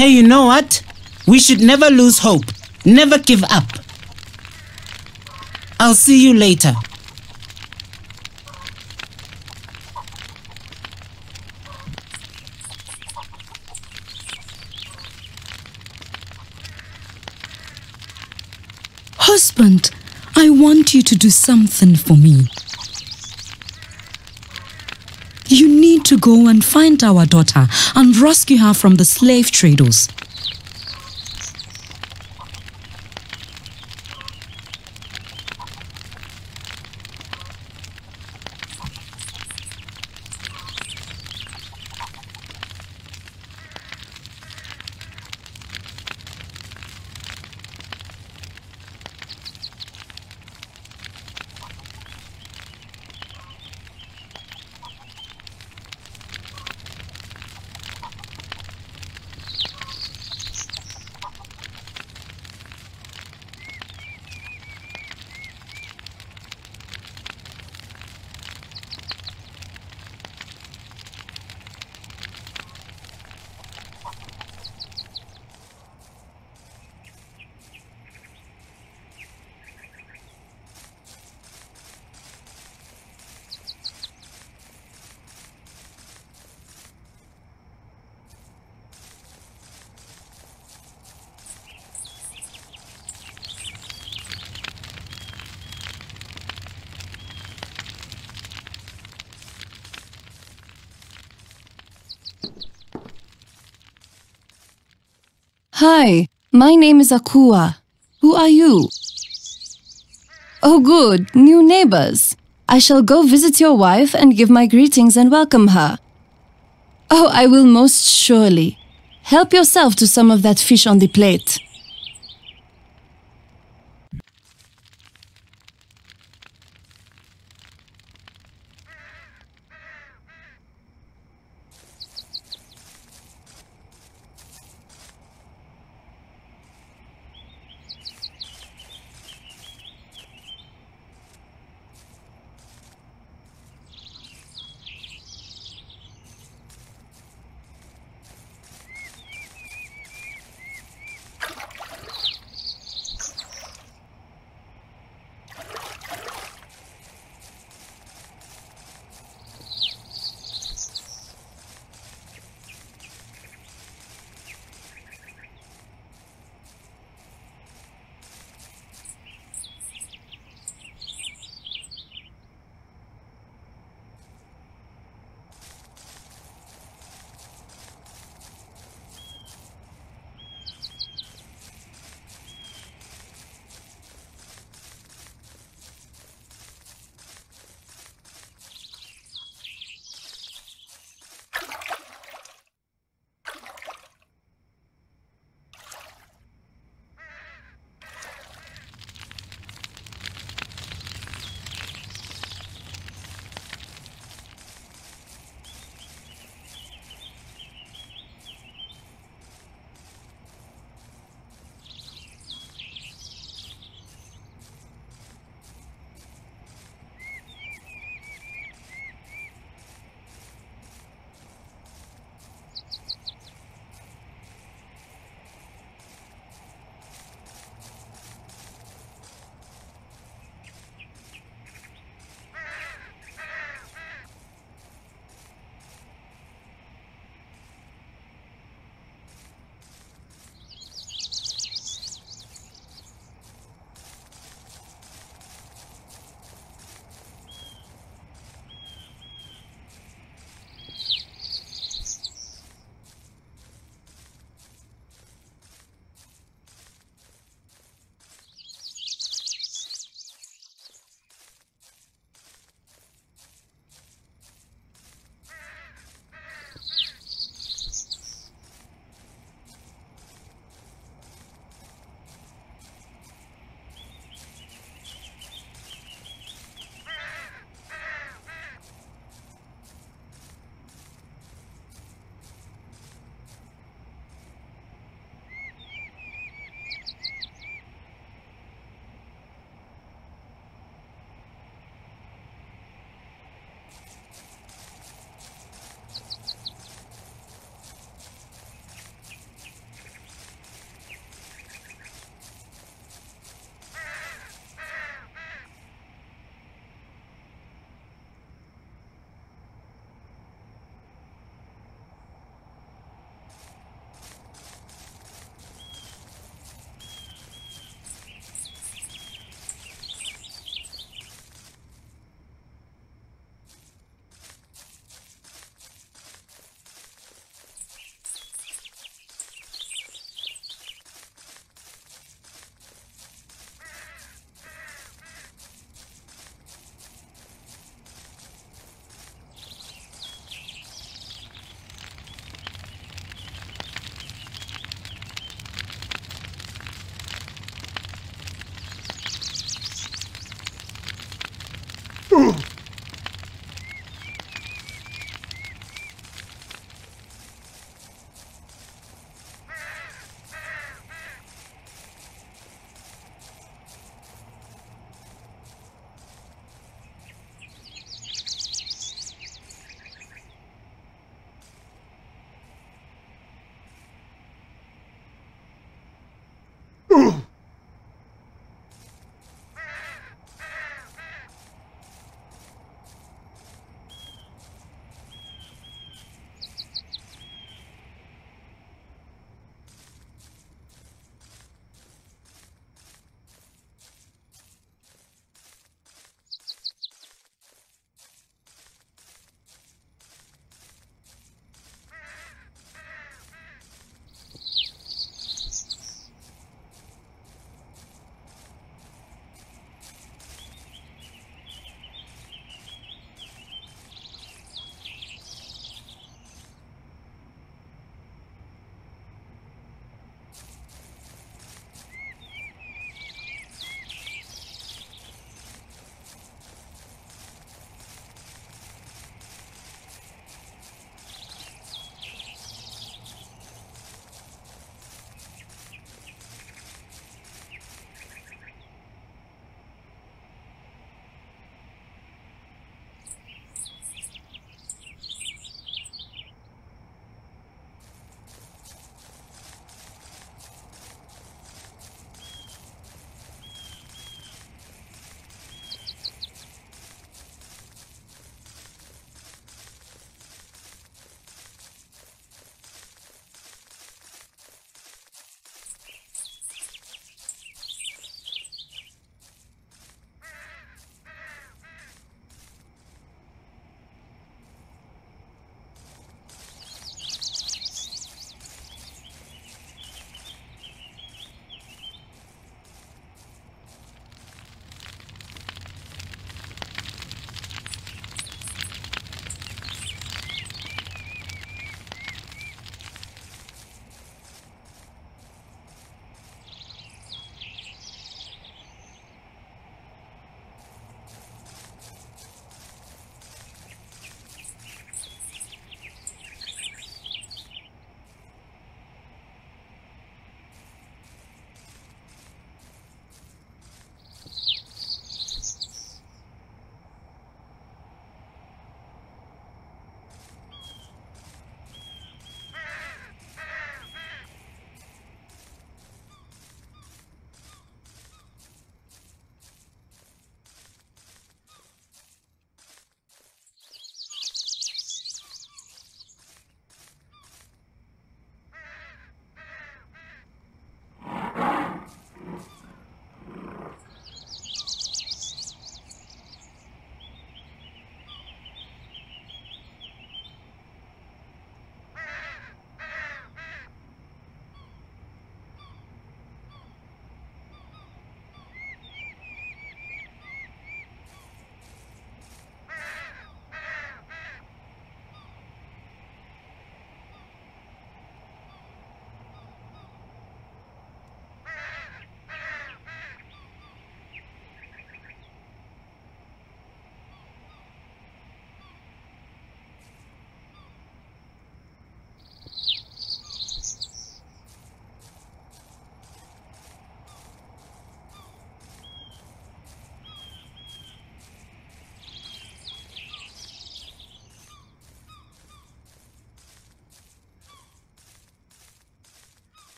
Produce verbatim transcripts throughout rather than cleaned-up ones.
Hey, you know what? We should never lose hope. Never give up. I'll see you later. Husband, I want you to do something for me. You need to go and find our daughter and rescue her from the slave traders. Hi, my name is Akua. Who are you? Oh good, new neighbors. I shall go visit your wife and give my greetings and welcome her. Oh, I will most surely. Help yourself to some of that fish on the plate.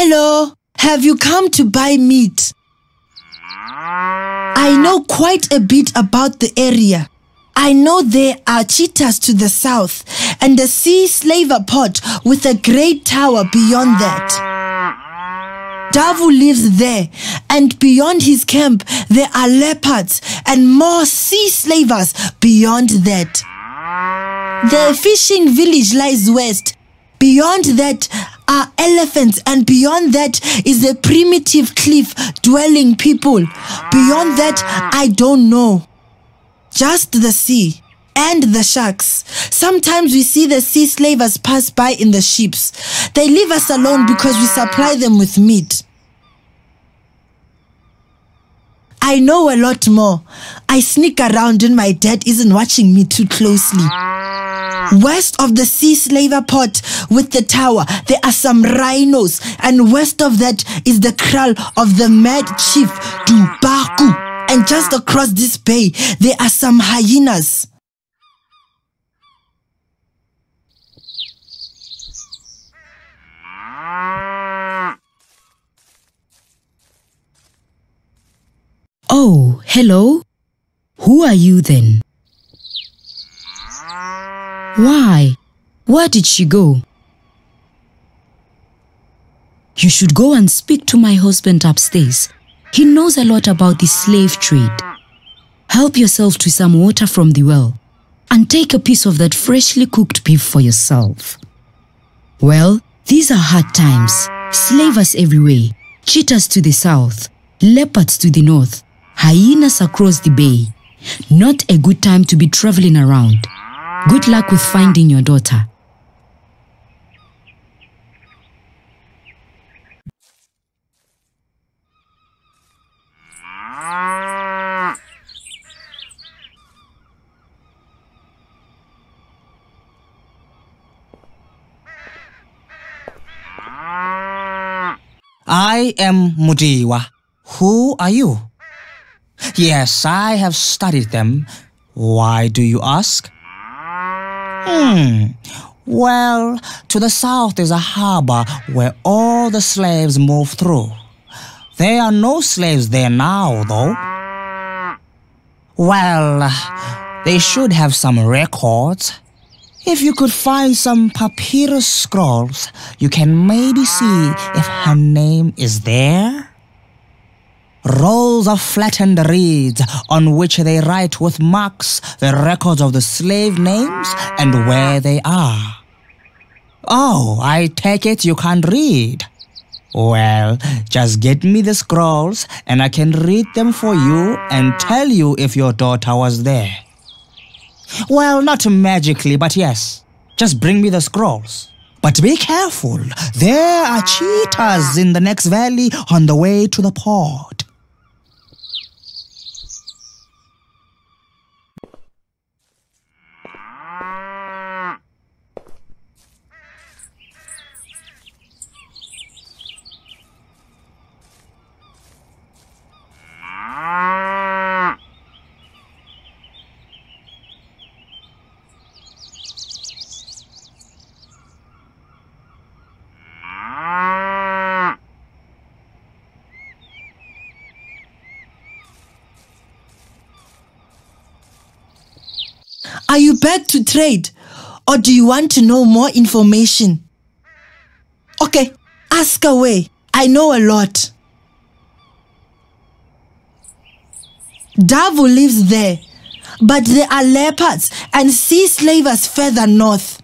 Hello, have you come to buy meat? I know quite a bit about the area. I know there are cheetahs to the south and a sea slaver port with a great tower beyond that. Davu lives there, and beyond his camp there are leopards and more sea slavers beyond that. The fishing village lies west. Beyond that are elephants, and beyond that is a primitive cliff-dwelling people. Beyond that, I don't know. Just the sea and the sharks. Sometimes we see the sea slavers pass by in the ships. They leave us alone because we supply them with meat. I know a lot more. I sneak around when my dad isn't watching me too closely. West of the sea slaver port with the tower, there are some rhinos, and west of that is the kraal of the mad chief Dubaku. And just across this bay, there are some hyenas. Oh, hello? Who are you then? Why? Where did she go? You should go and speak to my husband upstairs. He knows a lot about the slave trade. Help yourself to some water from the well and take a piece of that freshly cooked beef for yourself. Well, these are hard times. Slavers everywhere, cheetahs to the south, leopards to the north, hyenas across the bay. Not a good time to be traveling around. Good luck with finding your daughter. I am Mujiwa. Who are you? Yes, I have studied them. Why do you ask? Hmm. Well, to the south is a harbor where all the slaves move through. There are no slaves there now, though. Well, they should have some records. If you could find some papyrus scrolls, you can maybe see if her name is there. Rolls of flattened reeds on which they write with marks the records of the slave names and where they are. Oh, I take it you can't read. Well, just get me the scrolls and I can read them for you and tell you if your daughter was there. Well, not magically, but yes. Just bring me the scrolls. But be careful. There are cheetahs in the next valley on the way to the port. Are you back to trade, or do you want to know more information? Okay, ask away. I know a lot. Davu lives there, but there are leopards and sea slavers further north.